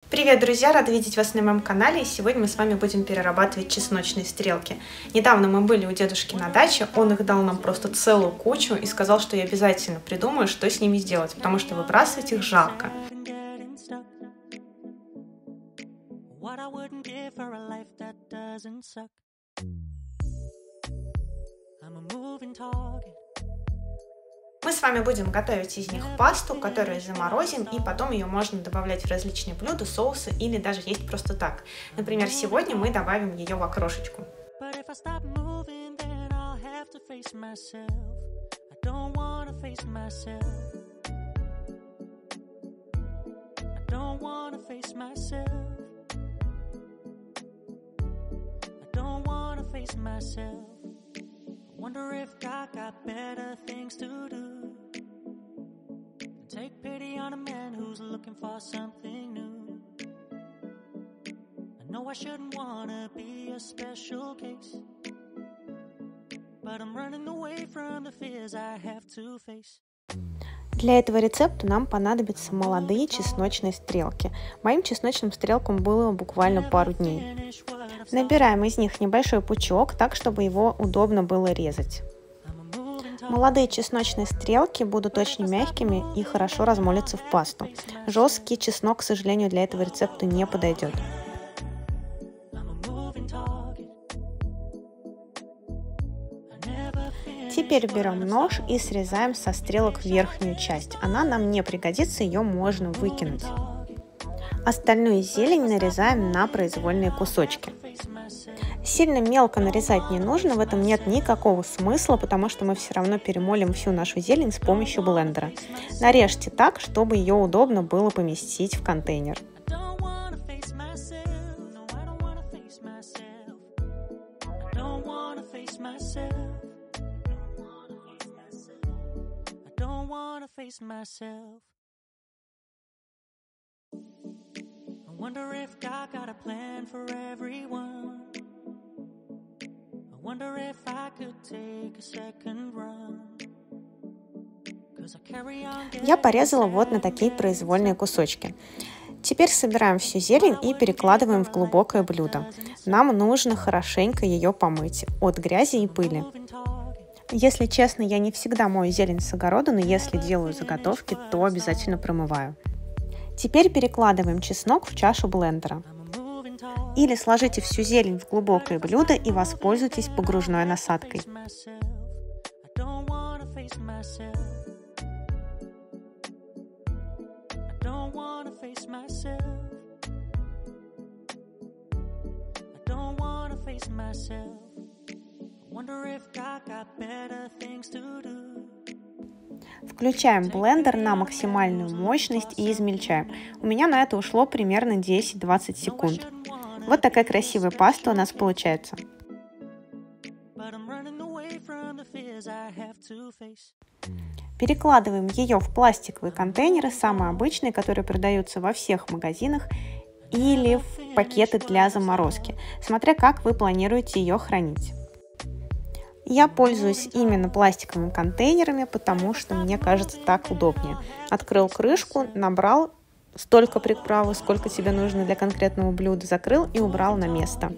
Привет, друзья! Рада видеть вас на моем канале. И сегодня мы с вами будем перерабатывать чесночные стрелки. Недавно мы были у дедушки на даче, он их дал нам просто целую кучу и сказал, что я обязательно придумаю, что с ними сделать, потому что выбрасывать их жалко. Мы с вами будем готовить из них пасту, которую заморозим, и потом ее можно добавлять в различные блюда, соусы или даже есть просто так. Например, сегодня мы добавим ее в окрошечку. Wonder if God got better things to do. Take pity on a man who's looking for something new. I know I shouldn't wanna be a special case, but I'm running away from the fears I have to face. Для этого рецепта нам понадобятся молодые чесночные стрелки. Моим чесночным стрелкам было буквально пару дней. Набираем из них небольшой пучок, так чтобы его удобно было резать. Молодые чесночные стрелки будут очень мягкими и хорошо размолятся в пасту. Жесткий чеснок, к сожалению, для этого рецепта не подойдет. Теперь берем нож и срезаем со стрелок верхнюю часть. Она нам не пригодится, ее можно выкинуть. Остальную зелень нарезаем на произвольные кусочки. Сильно мелко нарезать не нужно, в этом нет никакого смысла, потому что мы все равно перемолим всю нашу зелень с помощью блендера. Нарежьте так, чтобы ее удобно было поместить в контейнер. Wonder if God got a plan for everyone. I wonder if I could take a second run. Я порезала вот на такие произвольные кусочки. Теперь собираем всю зелень и перекладываем в глубокое блюдо. Нам нужно хорошенько ее помыть от грязи и пыли. Если честно, я не всегда мою зелень с огорода, но если делаю заготовки, то обязательно промываю. Теперь перекладываем чеснок в чашу блендера. Или сложите всю зелень в глубокое блюдо и воспользуйтесь погружной насадкой. Включаем блендер на максимальную мощность и измельчаем. У меня на это ушло примерно 10-20 секунд. Вот такая красивая паста у нас получается. Перекладываем ее в пластиковые контейнеры, самые обычные, которые продаются во всех магазинах, или в пакеты для заморозки, смотря как вы планируете ее хранить. Я пользуюсь именно пластиковыми контейнерами, потому что мне кажется так удобнее. Открыл крышку, набрал столько приправы, сколько тебе нужно для конкретного блюда, закрыл и убрал на место.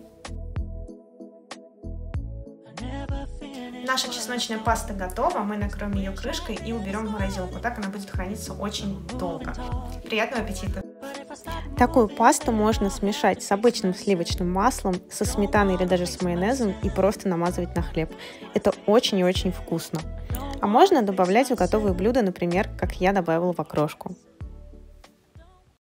Наша чесночная паста готова, мы накроем ее крышкой и уберем в морозилку, так она будет храниться очень долго. Приятного аппетита! Такую пасту можно смешать с обычным сливочным маслом, со сметаной или даже с майонезом и просто намазывать на хлеб. Это очень и очень вкусно. А можно добавлять в готовые блюда, например, как я добавила в окрошку.